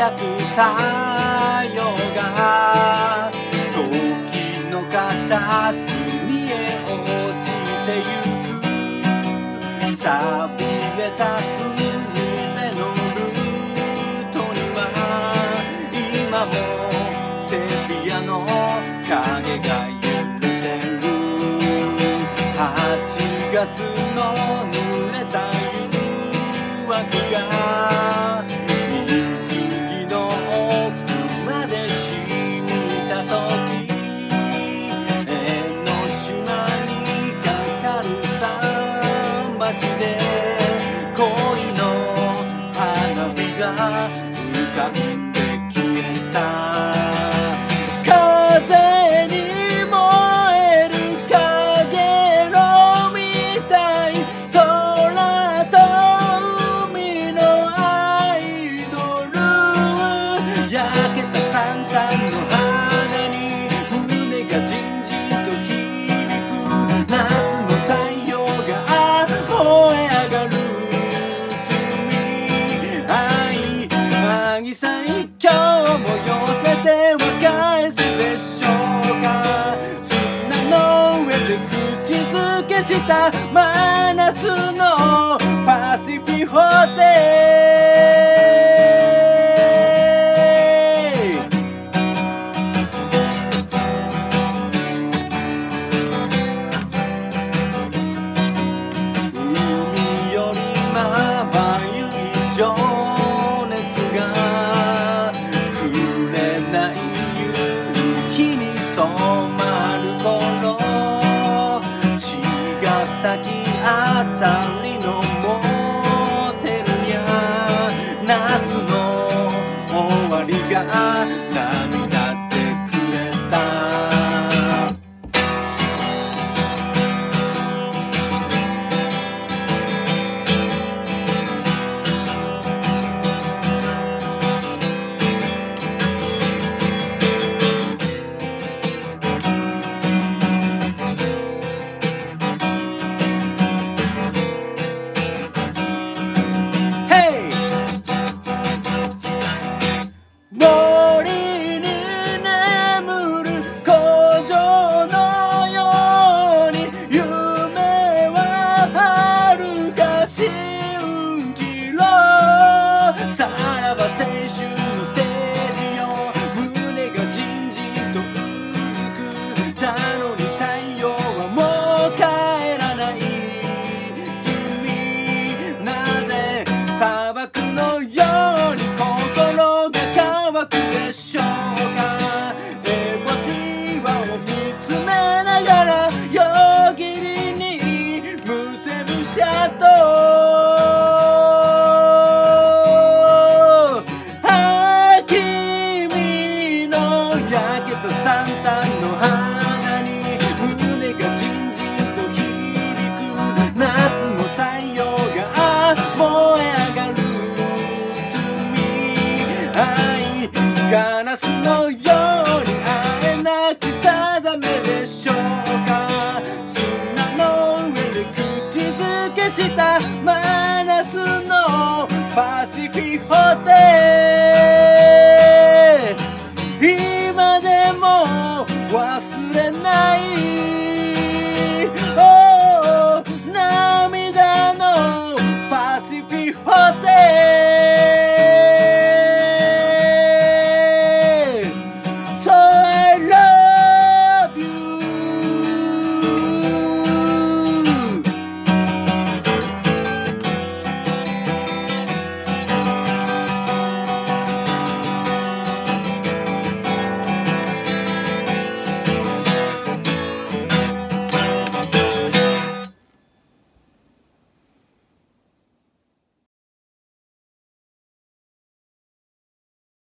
く太陽が時の片隅へ落ちてゆく。錆びれた海辺のルートには今もセピアの影が揺れてる。8月の濡れた夕焼けが水着の奥まで染みた時、江ノ島にかかる桟橋で恋の花火が浮かんで消えた。風に燃えるかげろみたい、空と海のアイドル。焼けたサンタンの花に胸がじんじんと響く。夏の太陽が燃え上がる。アギサイ今日も寄せては返すでしょうか。砂の上で口づけした真夏のパシフィホテル。海よりまばゆい情熱が触れない夕日に染まる頃、茅ヶ崎あたりのモテルにゃ夏の終わりが涙ってくれた。森に眠る工場のように夢は遥か蜃気楼。さらば青春のステージよ、胸がじんじんと浮く。だのに太陽はもう帰らない。君なぜ砂漠のように心が乾くでしょうか。エボシ岩を見つめながら夜霧にむせるシャドウ。君の焼けたサンタの花に胸がじんじんと響く。夏の太陽が燃え上がる。ガラスのように会えなき定めでしょうか。砂の上で口づけした真夏のパシフィホテル。今でも忘れない涙のパシフィホテル。